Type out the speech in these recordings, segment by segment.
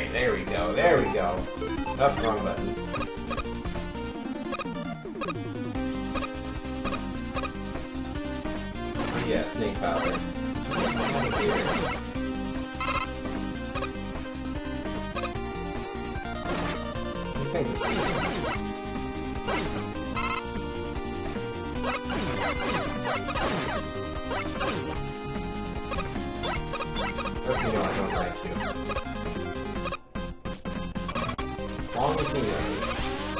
Alright, there we go, there we go. Oh, wrong button. Oh yeah, snake power. These things are stupid. Hope you know I don't like you. Long as he knows.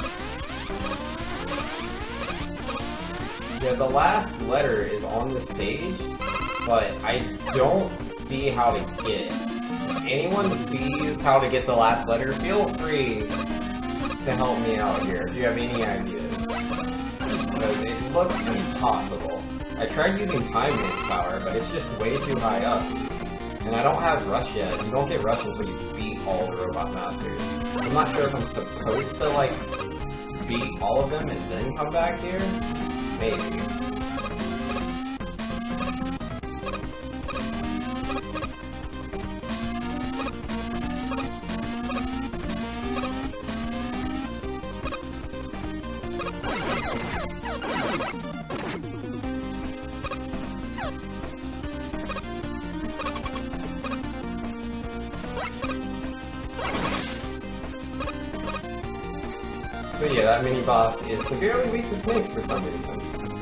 Yeah, the last letter is on the stage, but I don't see how to get it. If anyone sees how to get the last letter, feel free to help me out here if you have any ideas. Because it looks impossible. I tried using Time Man's power, but it's just way too high up. And I don't have Rush yet. You don't get Rush until you beat all the Robot Masters. I'm not sure if I'm supposed to, like, beat all of them and then come back here? Maybe. So yeah, that mini-boss is severely weak to snakes for some reason.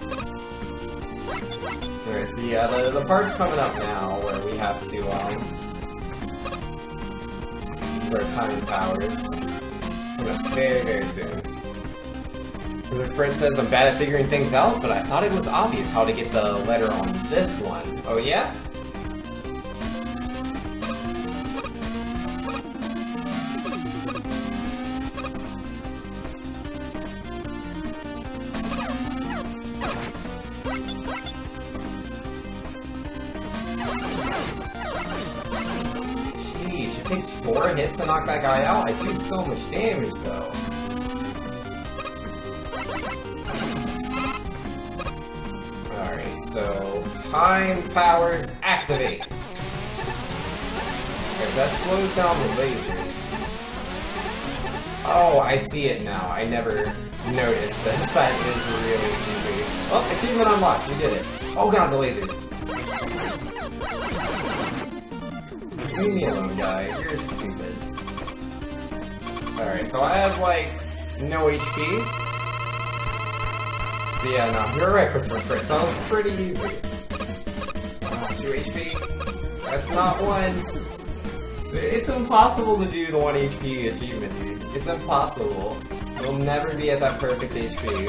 Alright, so yeah, the part's coming up now where we have to, use our time powers. Coming up very, very soon. The friend says I'm bad at figuring things out, but I thought it was obvious how to get the letter on this one. Oh yeah? Sheesh, it takes 4 hits to knock that guy out. I do so much damage though. Alright, so time powers activate. Okay, that slows down the lasers. Oh, I see it now. I never noticed that. That is really easy. Oh, achievement unlocked. We did it. Oh god, the lasers. Leave me alone, guy. You're stupid. Alright, so I have, like, no HP. But yeah, no, you're right, Christopher Fritz. That was pretty easy. 2 HP. That's not 1. It's impossible to do the 1 HP achievement, dude. It's impossible. You'll never be at that perfect HP.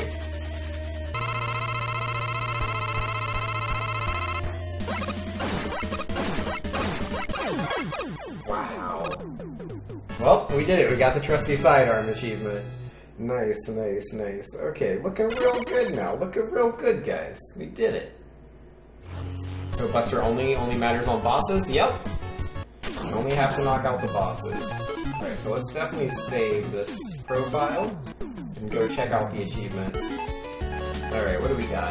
Wow. Well, we did it. We got the trusty sidearm achievement. Nice, nice, nice. Okay, looking real good now. Looking real good, guys. We did it. So Buster only matters on bosses? Yep. You only have to knock out the bosses. Alright, so let's definitely save this profile and go check out the achievements. Alright, what do we got?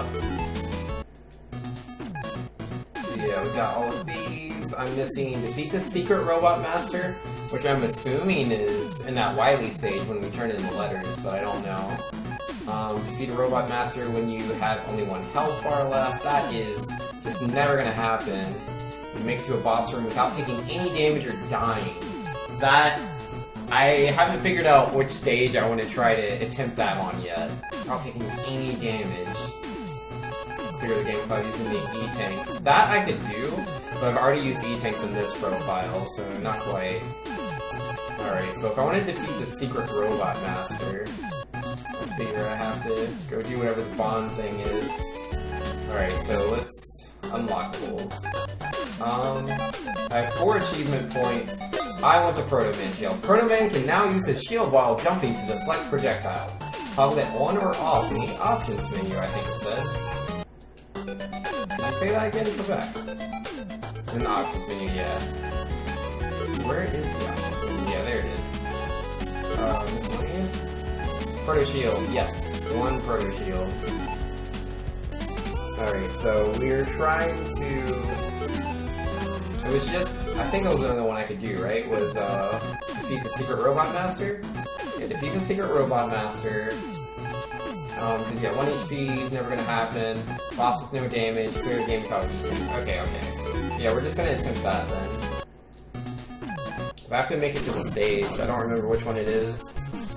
So yeah, we got all of these. I'm missing defeat the secret robot master, which I'm assuming is in that Wily stage when we turn in the letters, but I don't know. Defeat a robot master when you have only 1 health bar left. That is just never gonna happen. You make it to a boss room without taking any damage or dying. That, I haven't figured out which stage I want to try to attempt that on yet. Without taking any damage. Clear the game without using the E-Tanks. That I could do, but I've already used E-Tanks in this profile, so not quite. Alright, so if I want to defeat the secret robot master, I figure I have to go do whatever the bond thing is. Alright, so let's unlockables. I have 4 achievement points. I want the Proto Man shield. Proto Man can now use his shield while jumping to deflect projectiles. Toggle it on or off in the options menu, I think it said. Did you say that again? Go back. In the options menu, yeah. Where is the options menu? Yeah, there it is. Miscellaneous? Proto shield, yes. 1 Proto shield. Alright, so we're trying to It was just, I think it was the only one I could do, right? Was, defeat the Secret Robot Master? Yeah, defeat the Secret Robot Master. Because yeah, 1 HP is never gonna happen. Boss with no damage, clear game without resets. Okay, okay. So yeah, we're just gonna attempt that then. If I have to make it to the stage, I don't remember which one it is.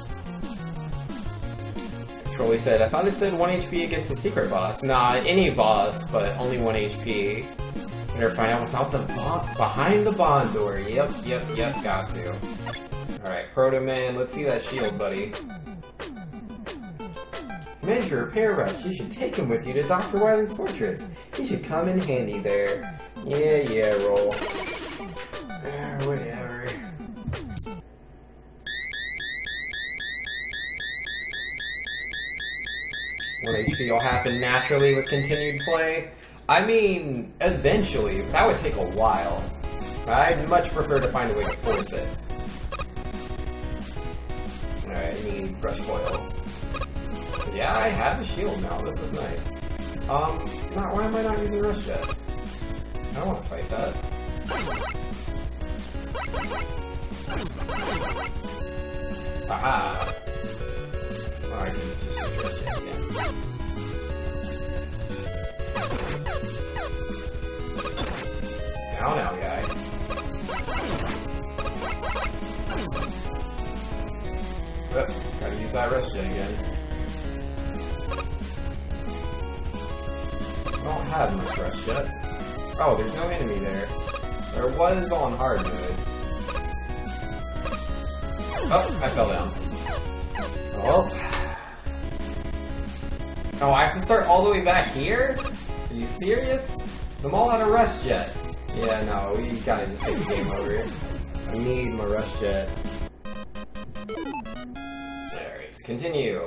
Trolley said, I thought it said 1 HP against the secret boss. Nah, any boss, but only 1 HP. Better find out what's out the behind the bond door. Yep, got to. Alright, Proto Man, let's see that shield, buddy. Manage your repair rush. You should take him with you to Dr. Wily's fortress. He should come in handy there. Yeah, roll. Whatever. 1 HP will happen naturally with continued play. I mean, eventually. That would take a while. I'd much prefer to find a way to force it. Alright, I need brush foil. Yeah, I have a shield now. This is nice. Why am I not using Rush Jet? I don't want to fight that. Aha! Oh, I can just use Rush Jet again. Now, guy. Oh, gotta use that Rush Jet again. I don't have much Rush Jet. Oh, there's no enemy there. There was on hard mode. Oh, I fell down. Oh. Oh, I have to start all the way back here? Are you serious? I'm all out of Rush Jet. Yeah, no, we gotta just take the game over. I need my Rush Jet. Alright, continue.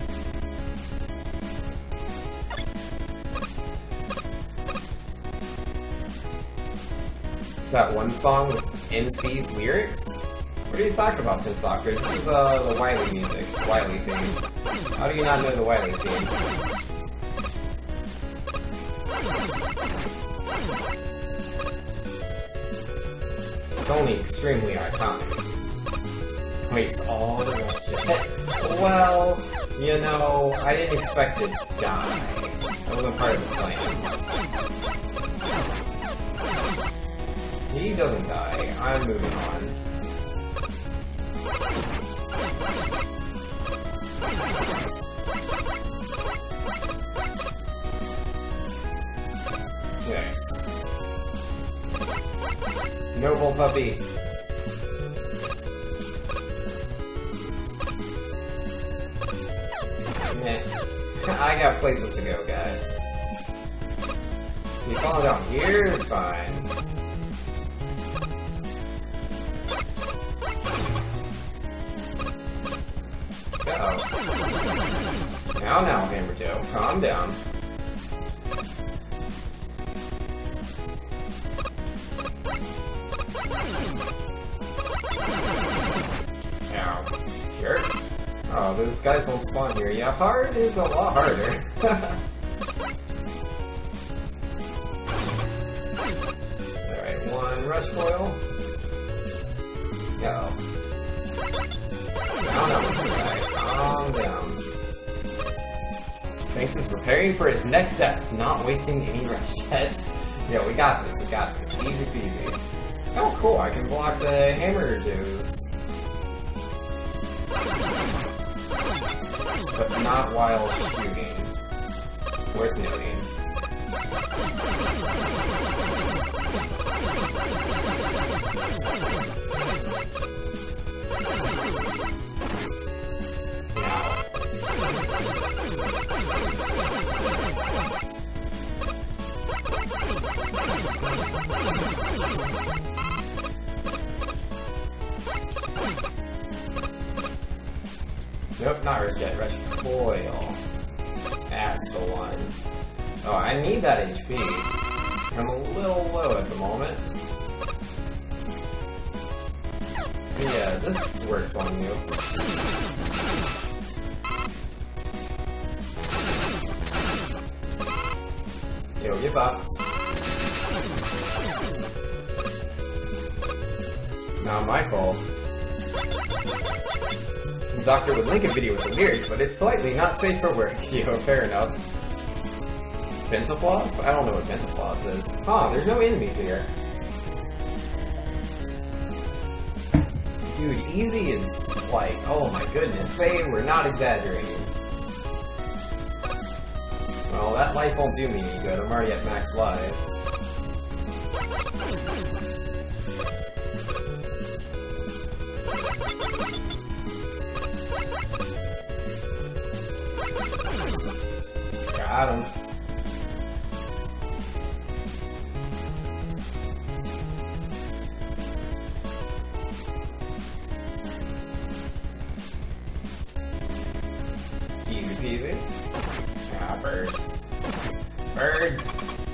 Is that one song with NC's lyrics? What are you talking about, Tinsoccer? This is the Wily music, Wily theme. How do you not know the Wily theme? It's only extremely iconic. Waste all the Rush Jet. Well, you know, I didn't expect to die. That wasn't part of the plan. He doesn't die. I'm moving on. Nice. Noble puppy. Meh. I got places to go, guys. See, falling down here is fine. Uh-oh. Now, Hammer Joe. Calm down. Ow. Sure. Oh, those guys don't spawn here. Yeah, hard is a lot harder. Alright, 1 rush foil. Go. Calm down. Banks is preparing for his next death, not wasting any Rush Jets. Yo, we got this, Easy peasy. Oh, cool, I can block the Hammer Joes. But not while shooting. Worth noting. Nope, not Rush Jet, Rush Foil. That's the one. Oh, I need that HP. I'm a little low at the moment. Yeah, this works on you. Yo, get box. Not my fault. The doctor would link a video with the lyrics, but it's slightly not safe for work. Yo, fair enough. Pentafloss? I don't know what Pentafloss is. Huh, there's no enemies here. Dude, easy is like, oh my goodness, they were not exaggerating. Well, that life won't do me any good. I'm already at max lives. Got him. Easy peasy. Ah, birds. Birds!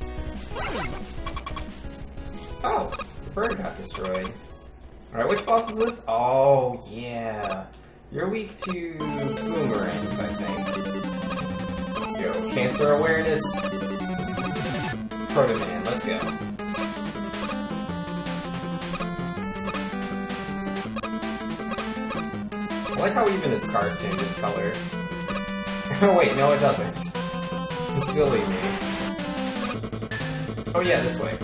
Oh! The bird got destroyed. Alright, which boss is this? Oh, yeah. You're weak to boomerangs, I think. Yo, cancer awareness. Proto Man, let's go. I like how even his scarf changes color. Oh wait, no it doesn't. Silly me. Oh yeah, this way.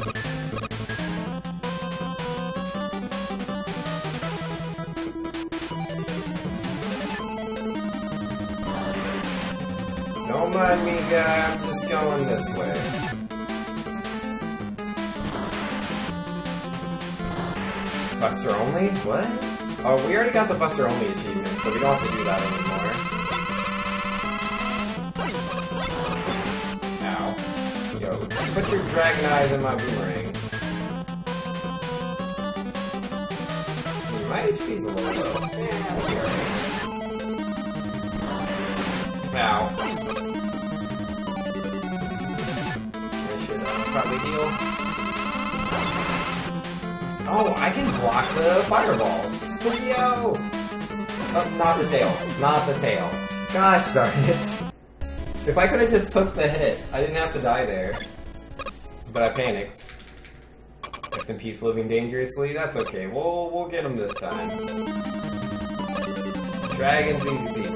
Don't mind me, guy. I'm just going this way. Buster only? What? Oh, we already got the Buster only achievement, so we don't have to do that anymore. Ow. Yo, put your dragon eyes in my boomerang. My HP's a little low. Yeah, that'll be alright. Ow. I should probably heal. Oh, I can block the fireballs. Yo! Oh, not the tail. Not the tail. Gosh darn it. If I could have just took the hit, I didn't have to die there. But I panicked. Rest in peace, living dangerously. That's okay. We'll get him this time. Dragon's easy peasy.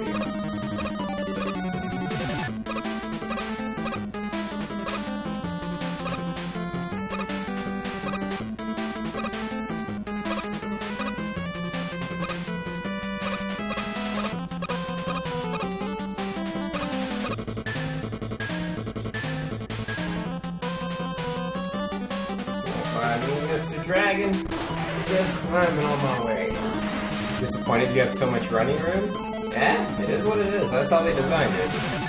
Mr. Dragon, just climbing on my way. Disappointed you have so much running room? Eh, it is what it is. That's how they designed it.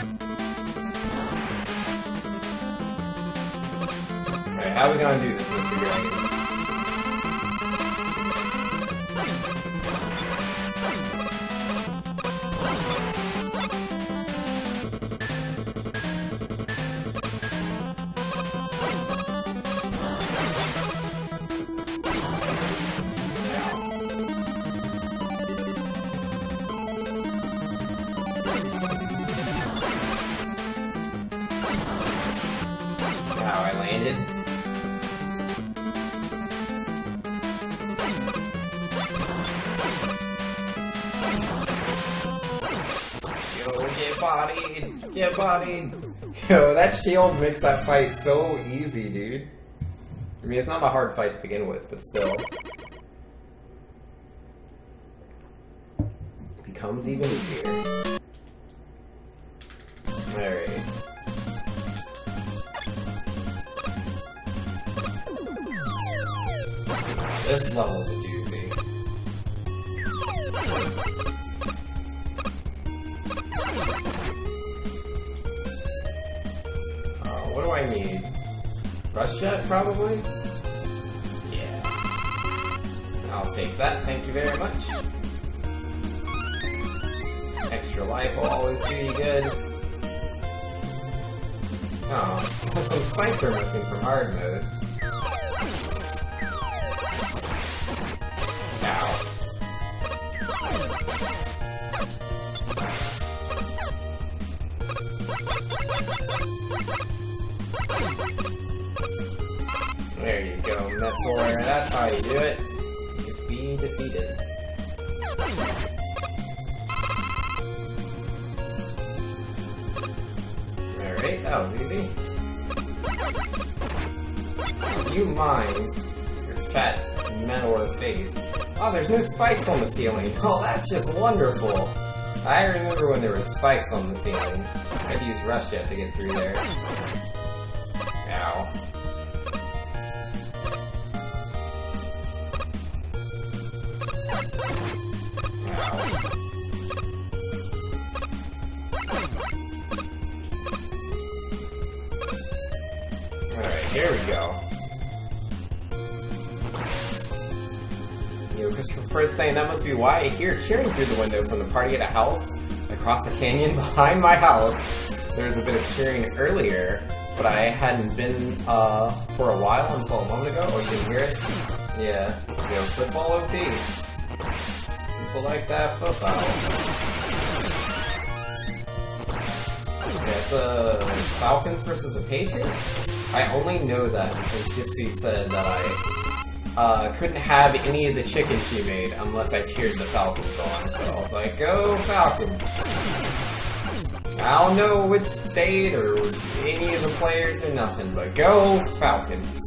Alright, how are we gonna do this, Mr. Dragon? How I landed. Yo, get bodied! Get bodied! Yo, that shield makes that fight so easy, dude. I mean, it's not a hard fight to begin with, but still. It becomes even easier. Alright. This level's a doozy. What do I need? Rush Jet, probably? Yeah. I'll take that, thank you very much. Extra life will always do you good. Oh, some spikes are missing from hard mode. There you go, Metzor. That's how you do it. Just be Enemy defeated. Alright, that was easy. You mind your fat metal face. Oh, there's no spikes on the ceiling. Oh, that's just wonderful. I remember when there were spikes on the ceiling. I had to use Rush Jet to get through there. Ow. Alright, here we go. You know, Christopher Fred's saying that must be why I hear cheering through the window from the party at a house across the canyon behind my house. There was a bit of cheering earlier, but I hadn't been for a while until a moment ago. Oh, you didn't hear it? Yeah. Yo, football OP. People like that football. Yeah, it's the Falcons versus the Patriots. I only know that because Gypsy said that I couldn't have any of the chicken she made unless I cheered the Falcons on. So I was like, go Falcons! I don't know which state or any of the players or nothing, but go Falcons!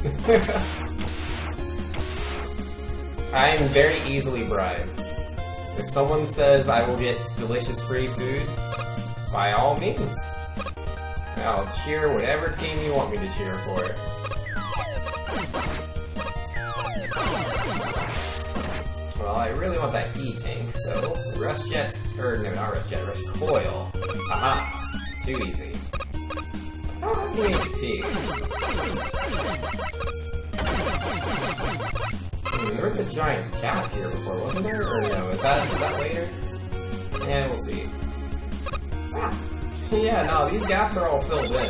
I am very easily bribed. If someone says I will get delicious free food, by all means. I'll cheer whatever team you want me to cheer for. Well, I really want that E-Tank, so Rush Jet, or no, not Rush Jet, Rush Coil. Aha! Too easy. I don't have any HP. There was a giant gap here before, wasn't there? Or no, is that later? Yeah, we'll see. Ah. Yeah, no, these gaps are all filled in.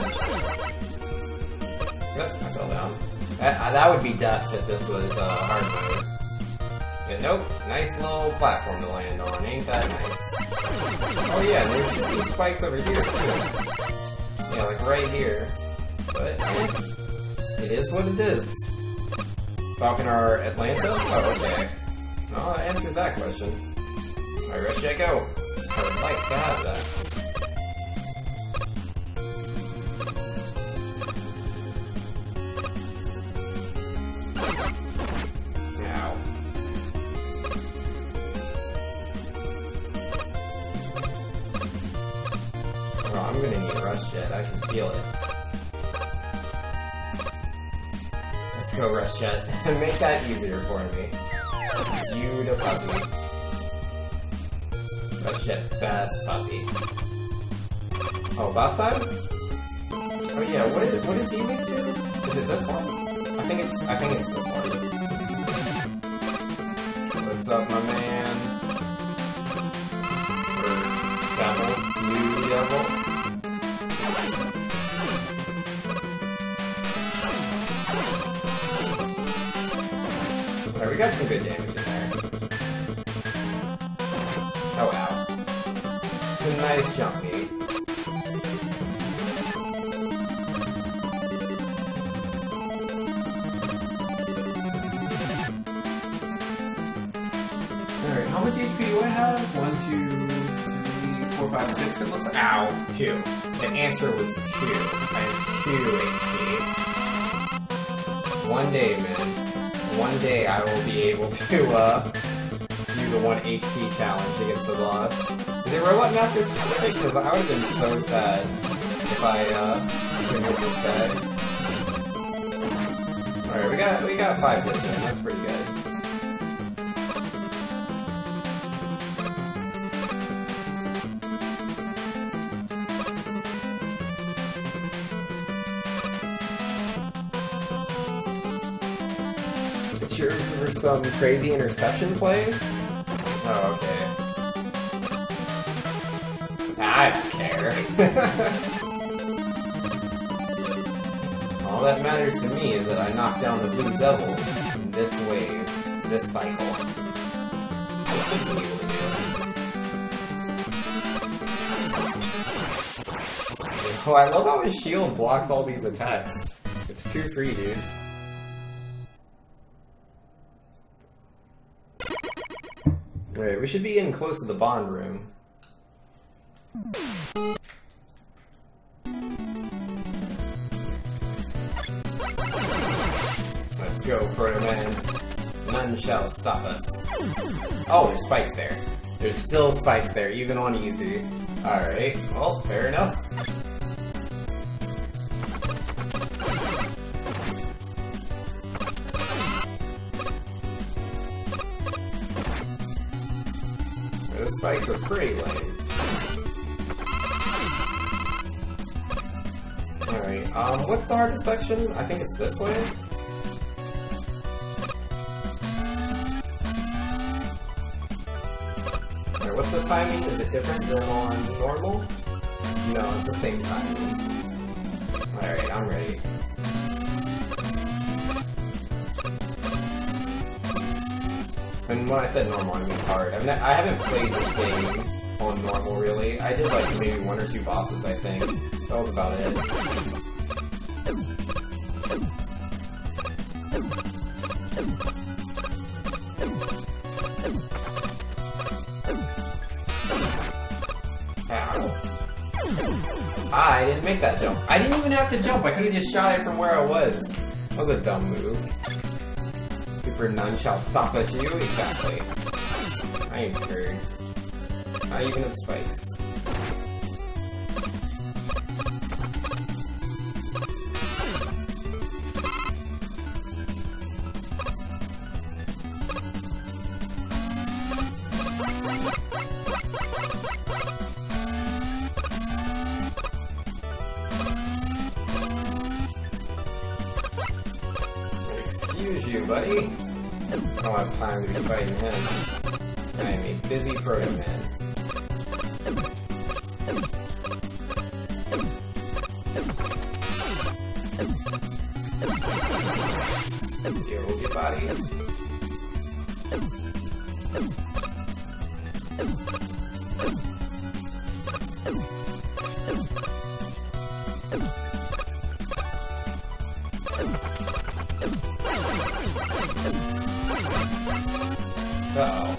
Yep, I fell down. That would be death if this was hard mode. But nope, nice little platform to land on, ain't that nice? Oh yeah, there's these spikes over here too. Yeah, like right here. But it is what it is. Falcon or Atlanta? Oh, okay. Well, that answers that question. Alright, Rush Jet, go. I would like to have that. I'm gonna need Rush Jet, I can feel it. Let's go Rush Jet, and make that easier for me. You the puppy. Rush Jet, best puppy. Oh, boss time? Oh yeah, what is he linked to? Is it this one? I think it's this one. What's up, my man? Or Devil, New Devil. Alright, we got some good damage in there. Oh wow. A nice jump meat. Alright, how much HP do I have? 1, 2, 3, 4, 5, 6, it looks like. Ow, 2. The answer was 2. I have 2 HP. One day, man. One day I will be able to do the 1 HP challenge against the boss. Is it Robot Master specific? Because I would have been so sad if I couldn't hit this guy. Alright, we got 5 hits in. That's pretty good. Cheers for some crazy interception play? Oh, okay. I don't care. All that matters to me is that I knocked down the Blue Devil in this wave, this cycle. I should be able to do it. Oh, I love how his shield blocks all these attacks. It's 2-3, dude. Alright, we should be getting close to the bond room. Let's go, Proto Man. None shall stop us. Oh, there's spikes there. There's still spikes there, even on easy. Alright, well, fair enough. Those spikes are pretty lame. Alright, what's the hardest section? I think it's this way? Alright, what's the timing? Is it different than on normal? No, it's the same timing. Alright, I'm ready. And when I said normal, I mean hard. I haven't played this game on normal, really. I did like maybe 1 or 2 bosses, I think. That was about it. Ow. Ah, I didn't make that jump. I didn't even have to jump. I could have just shot it from where I was. That was a dumb move. Super none shall stop us, you? Exactly. I ain't scared. Not even of spikes. Excuse you, buddy. I don't have time to be fighting him. I am a busy Proto Man. Deal with your body. Uh-oh.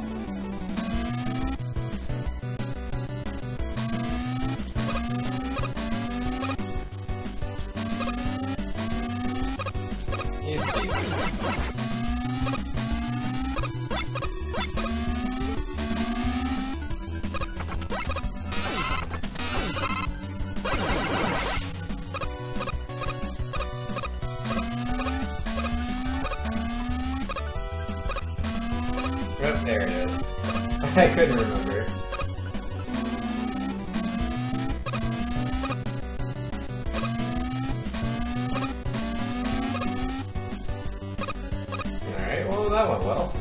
Yep, there it is. I couldn't remember. Alright, well that went well.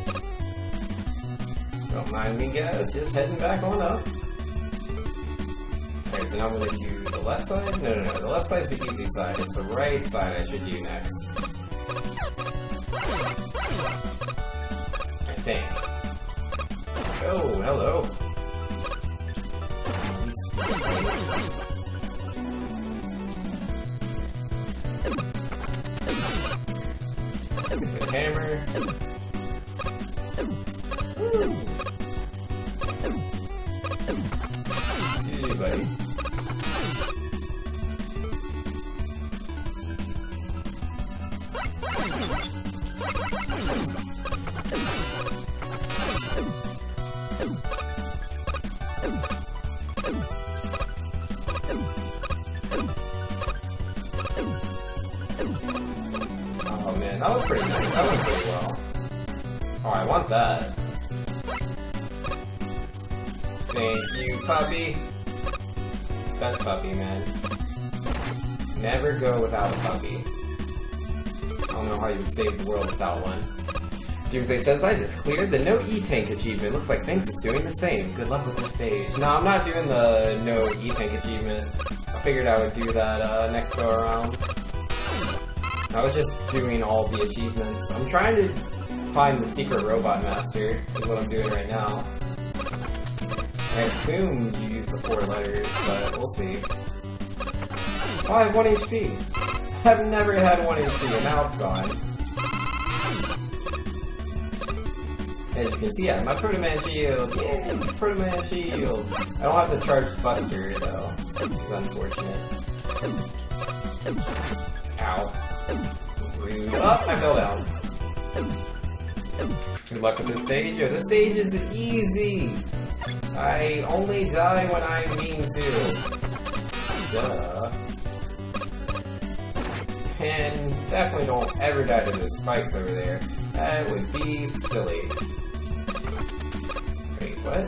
Don't mind me guys, just heading back on up. Alright, so now I'm gonna do the left side? No, the left side's the easy side. It's the right side I should do next. I think. Oh, hello. Good hammer. Woo. Excuse you, buddy. Oh man, that was pretty nice. That went pretty well. Oh, I want that. Thank you, puppy. Best puppy, man. Never go without a puppy. I don't know how you would save the world without one. Doomsday says, I just cleared the No E-Tank achievement. Looks like Thanks is doing the same. Good luck with this stage. No, I'm not doing the No E-Tank achievement. I figured I would do that next go around. I was just doing all the achievements. I'm trying to find the secret robot master, is what I'm doing right now. I assume you use the 4 letters, but we'll see. Oh, I have 1 HP! I've never had 1 HP, and now it's gone. As you can see, yeah, my Proto Man shield! Yay! Proto Man shield! I don't have to charge Buster, though. It's unfortunate. Ow. Rude. Oh, I fell down. Good luck with this stage. Yo, this stage is easy! I only die when I mean to. Duh. And definitely don't ever die to the spikes over there. That would be silly. Wait, what?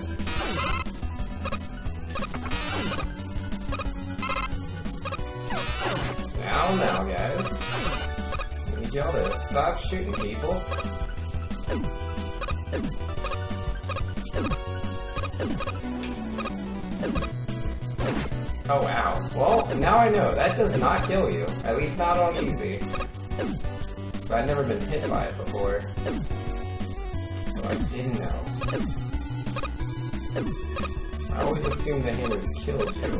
Now, guys. I need y'all to stop shooting people. Oh wow. Well, now I know. That does not kill you. At least not on easy. So I've never been hit by it before. So I didn't know. I always assumed the hammers killed you.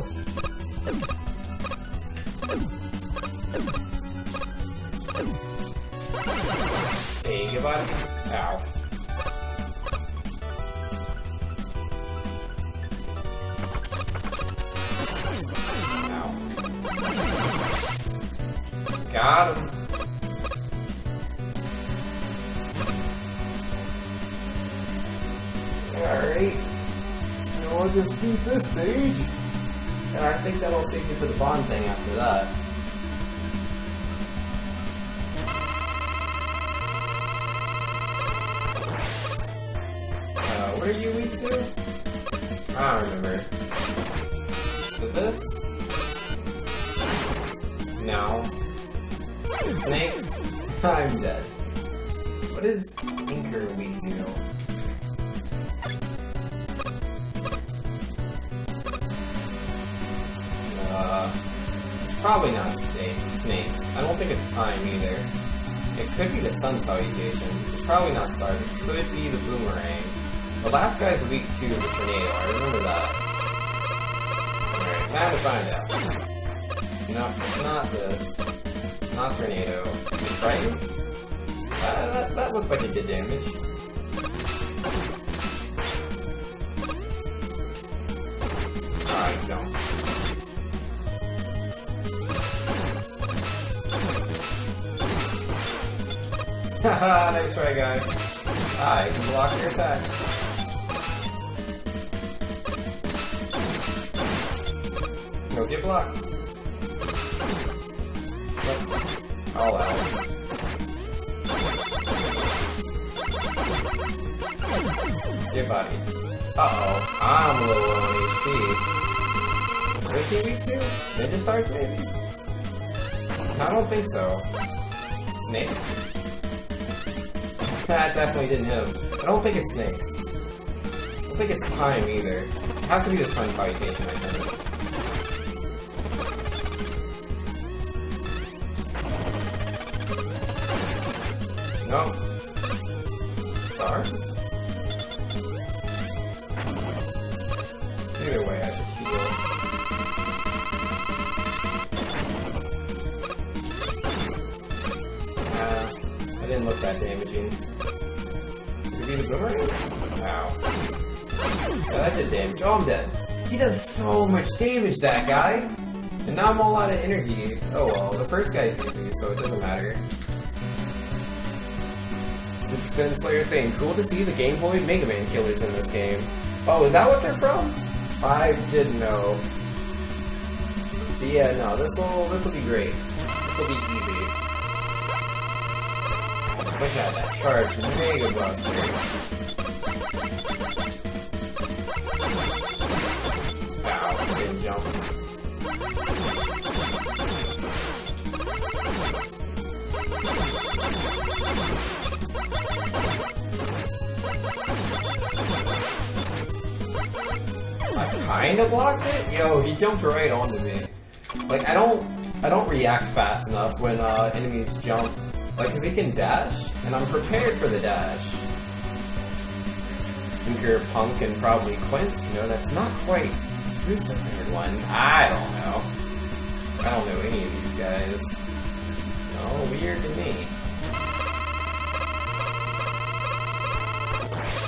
Hey, goodbye. Ow. Got him. Alright. So I'll just beat this stage. And I think that'll take you to the bond thing after that. What are you weak to? I don't remember. With this? No. Snakes? I'm dead. What is Inker weak to? It's probably not snakes. I don't think it's time either. It could be the sun salutation. It's probably not stars. It could be the boomerang. The last guy's weak to the tornado. I remember that. Alright, time to find out. No, it's not this. Not tornado. Right? That looked like it did damage. Alright, don't. Haha, nice try, guy. Ah, you can block your attacks. Go get blocked. Yep. All out. Get body. Uh-oh. I'm a little low on HP. Is he weak too? Ninja stars, maybe? I don't think so. Snakes? That definitely didn't hit him. I don't think it's snakes. I don't think it's time either. It has to be the sun salutation, I think. No. Stars? Either way, I should heal. I didn't look that damaging. Did he do the boomerang? Ow. Yeah, that did damage. Oh, I'm dead. He does so much damage, that guy! And now I'm all out of energy. Oh well, the first guy's easy, so it doesn't matter. Super Sin Slayer saying, cool to see the Game Boy Mega Man killers in this game. Oh, is that what they're from? I didn't know. But yeah, no, this'll be great. This'll be easy. I wish I had that charged Mega Buster. Ow, didn't jump. I kinda blocked it? Yo, he jumped right onto me. Like, I don't react fast enough when enemies jump. Like, cause he can dash, and I'm prepared for the dash. Inker, Punk, and probably Quince. No, that's not quite. Who's the third one? I don't know. I don't know any of these guys. No, weird to me.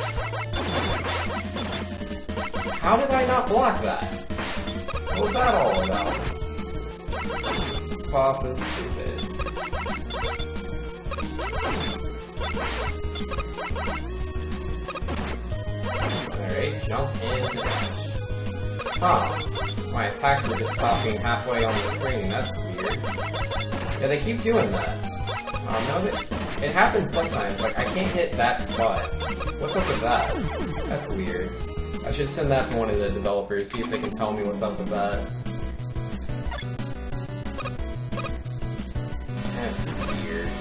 How did I not block that? What was that all about? This boss is stupid. Alright, jump and dash. Huh. My attacks were just stopping halfway on the screen. That's weird. Yeah, they keep doing that. No, it happens sometimes. Like, I can't hit that spot. What's up with that? That's weird. I should send that to one of the developers, see if they can tell me what's up with that. That's weird.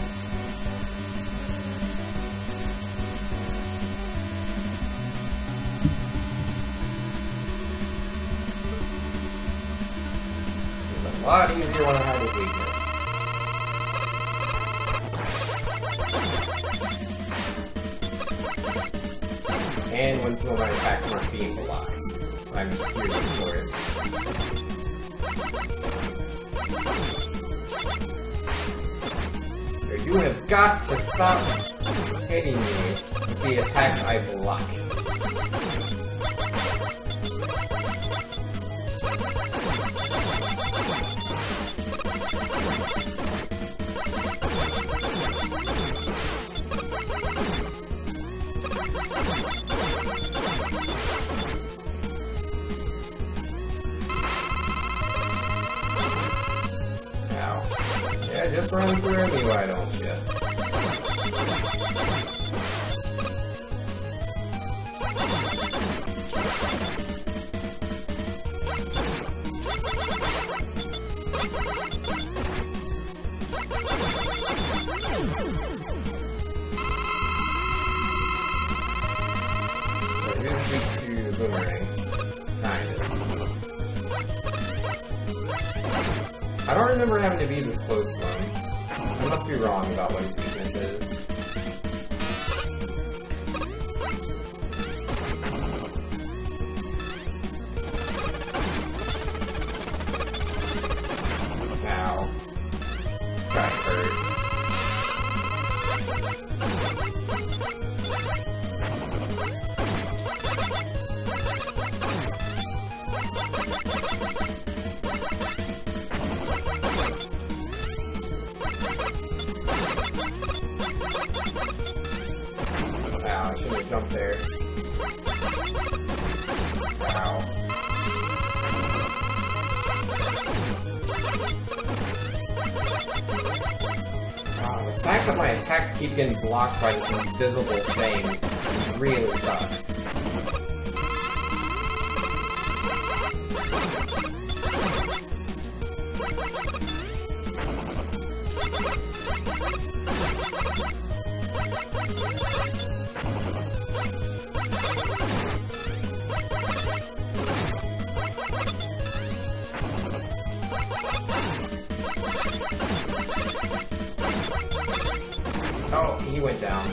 It's a lot easier when I have his weakness. And when some of my attacks aren't being blocked. I'm mysterious force. You have got to stop hitting me with the attacks I block. Yeah, just run through me, why don't you? So here's weak to Boomerang. Kind of. I don't remember having to be this close to him. I must be wrong about what his weakness is. Ow. This guy hurts. Ow, I shouldn't have jumped there. Ow. The fact that my attacks keep getting blocked by this invisible thing really sucks. Oh, he went down.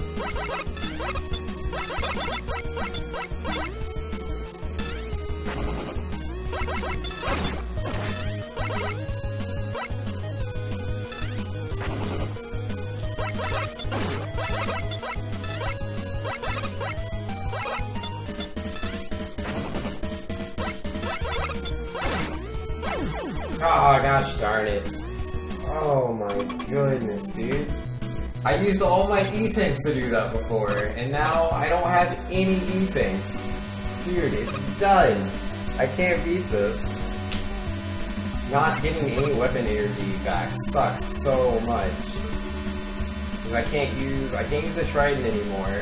Oh, gosh darn it. Oh my goodness, dude. I used all my E-Tanks to do that before, and now I don't have any E-Tanks. Dude, it's done. I can't beat this. Not getting any weapon energy back sucks so much. Because I can't use the Trident anymore.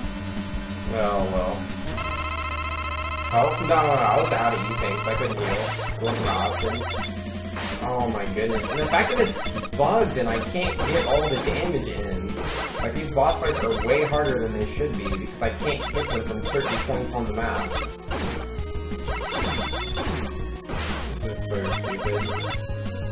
Well. Oh, no, I was out of E-Tanks, I couldn't heal. It wasn't an option. Oh my goodness, and the fact that it's bugged and I can't get all the damage in. Like, these boss fights are way harder than they should be, because I can't hit them from certain points on the map. This is so stupid.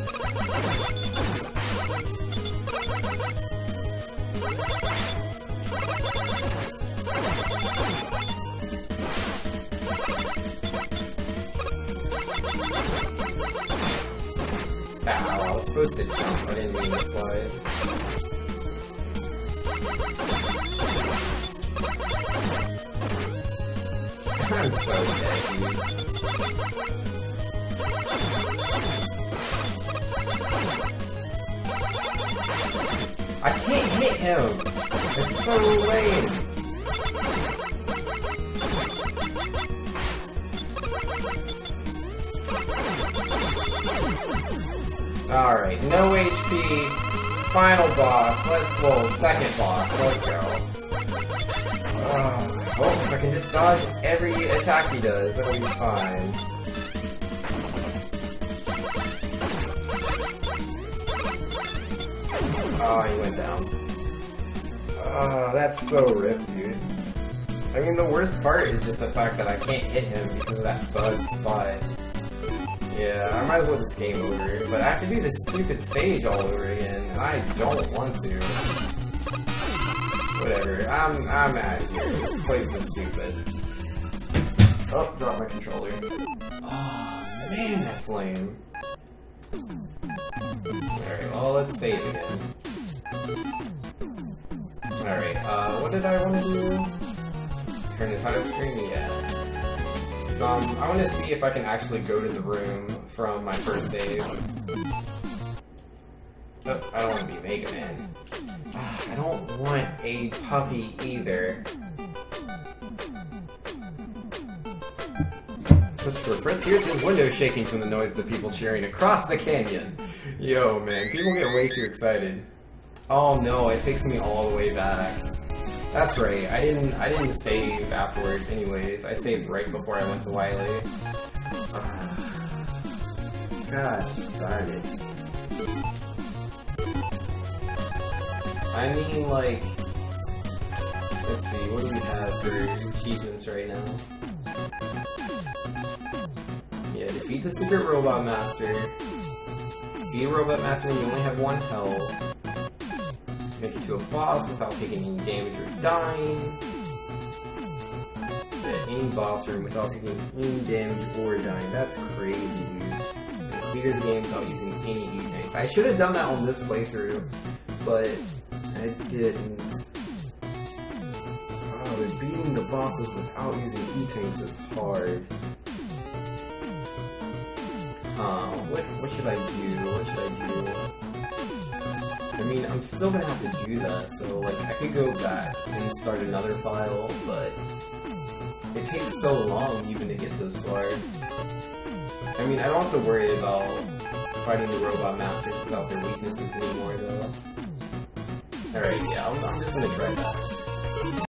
Ow, I was supposed to jump, I didn't mean to slide. I'm so dead, dude. I can't hit him! It's so lame! Alright, no HP, final boss, well, second boss, let's go. Oh, if I can just dodge every attack he does, that'll be fine. Oh, he went down. Oh, that's so ripped, dude. I mean, the worst part is just the fact that I can't hit him because of that bug spot. Yeah, I might as well just game over, but I have to do this stupid stage all over again, and I don't want to. Whatever, I'm out of here. This place is stupid. Oh, drop my controller. Oh, man, that's lame. Alright, well, let's save again. Alright, what did I want to do? Turn the title screen? Yeah. So, I want to see if I can actually go to the room from my first save. Oh, I don't want to be Mega Man. I don't want a puppy either. Christopher Fritz hears his window shaking from the noise of the people cheering across the canyon. Yo, man, people get way too excited. Oh no, it takes me all the way back. That's right, I didn't save afterwards anyways. I saved right before I went to Wily. God darn it. I mean, like, let's see, what do we have for achievements right now? Yeah, defeat the secret robot master. Be a robot master when you only have 1 health. Make it to a boss without taking any damage or dying. Get any boss room without taking any damage or dying. That's crazy, dude. And clear the game without using any E-tanks. I should have done that on this playthrough, but I didn't. Oh, but beating the bosses without using E-tanks is hard. What should I do? What should I do? I mean, I'm still gonna have to do that, so like I could go back and start another file, but it takes so long even to get this far. I mean, I don't have to worry about fighting the robot masters without their weaknesses anymore, though. Alright, yeah, I'm just gonna try that.